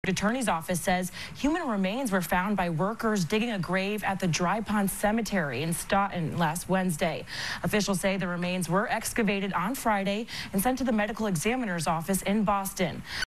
Attorney's office says human remains were found by workers digging a grave at the Dry Pond Cemetery in Stoughton last Wednesday. Officials say the remains were excavated on Friday and sent to the medical examiner's office in Boston.